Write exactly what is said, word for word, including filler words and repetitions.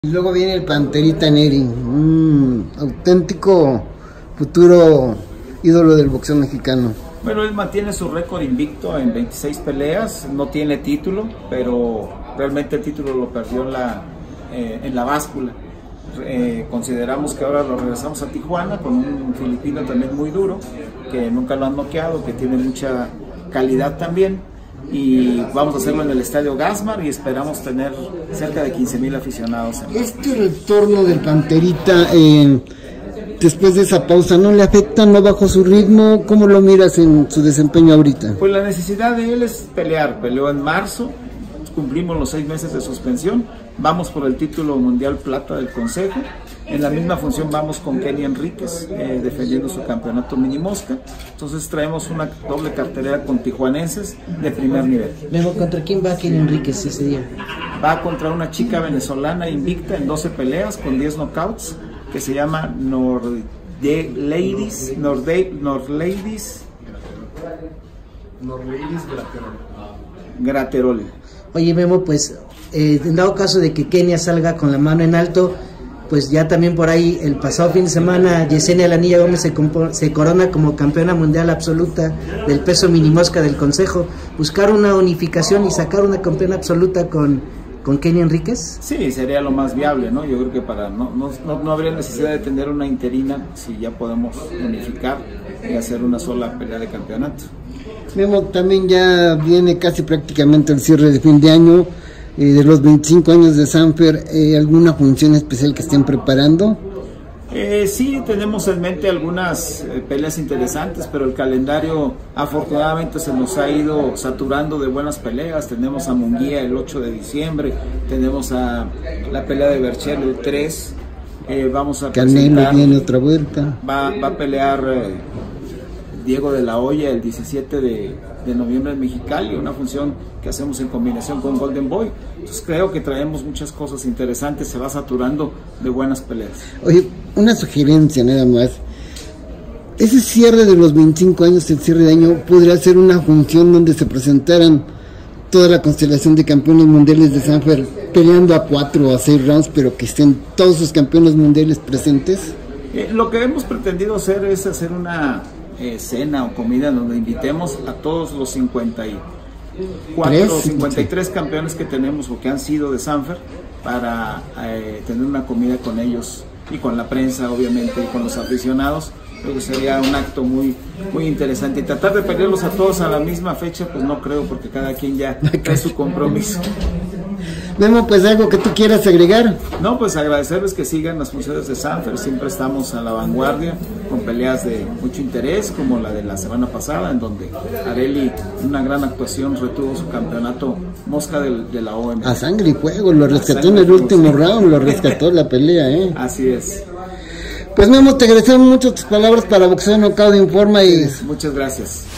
Y luego viene el Panterita Neri, un auténtico futuro ídolo del boxeo mexicano. Bueno, él mantiene su récord invicto en veintiséis peleas, no tiene título, pero realmente el título lo perdió en la, eh, en la báscula. Eh, consideramos que ahora lo regresamos a Tijuana con un filipino también muy duro, que nunca lo han noqueado, que tiene mucha calidad también. Y vamos a hacerlo en el Estadio Gasmar y esperamos tener cerca de quince mil aficionados. Este retorno del Panterita, eh, después de esa pausa, ¿no le afecta? ¿No bajó su ritmo? ¿Cómo lo miras en su desempeño ahorita? Pues la necesidad de él es pelear. Peleó en marzo, cumplimos los seis meses de suspensión, vamos por el título mundial plata del Consejo. En la misma función vamos con Kenny Enríquez, eh, defendiendo su campeonato mini mosca. Entonces traemos una doble cartelera con tijuanenses de primer nivel. Luego, ¿contra quién va Kenny Enríquez ese día? Va contra una chica venezolana invicta en doce peleas con diez knockouts, que se llama Nord Ladies, Nord Ladies Graterol. Oye, Memo, pues eh, en dado caso de que Kenia salga con la mano en alto, pues ya también por ahí el pasado fin de semana Yesenia Lanilla Gómez se, se corona como campeona mundial absoluta del peso minimosca del Consejo. ¿Buscar una unificación y sacar una campeona absoluta con, con Kenny Enríquez? Sí, sería lo más viable, ¿no? Yo creo que para no, no, no, no habría necesidad de tener una interina si ya podemos unificar y hacer una sola pelea de campeonato. Memo, también ya viene casi prácticamente el cierre de fin de año. Eh, de los veinticinco años de Sanfer, eh, ¿alguna función especial que estén preparando? Eh, sí, tenemos en mente algunas eh, peleas interesantes, pero el calendario afortunadamente se nos ha ido saturando de buenas peleas. Tenemos a Munguía el ocho de diciembre, tenemos a la pelea de Berchel el tres, eh, vamos a Canelo viene otra vuelta. Va, va a pelear eh, Diego de la Hoya el diecisiete de, de noviembre en Mexicali, una función que hacemos en combinación con Golden Boy. Entonces creo que traemos muchas cosas interesantes, se va saturando de buenas peleas. Oye, una sugerencia nada más. Ese cierre de los veinticinco años, el cierre de año, podría ser una función donde se presentaran toda la constelación de campeones mundiales de Sanfer peleando a cuatro o a seis rounds, pero que estén todos sus campeones mundiales presentes. Eh, lo que hemos pretendido hacer es hacer una eh, cena o comida donde invitemos a todos los cincuenta y cuatro o cincuenta y tres campeones que tenemos o que han sido de Sanfer para eh, tener una comida con ellos y con la prensa, obviamente, y con los aficionados. Creo que sería un acto muy muy interesante, y tratar de pelearlos a todos a la misma fecha, pues no creo, porque cada quien ya trae su compromiso. Memo, pues algo que tú quieras agregar. No, pues agradecerles que sigan las funciones de Sanfer, siempre estamos a la vanguardia con peleas de mucho interés, como la de la semana pasada, en donde Areli, una gran actuación, retuvo su campeonato mosca de, de la O M. A sangre y fuego, lo rescató en el último round, lo rescató la pelea, ¿eh? Así es. Pues Memo, te agradecemos mucho tus palabras para Boxeo Knockout Informa y... Muchas gracias.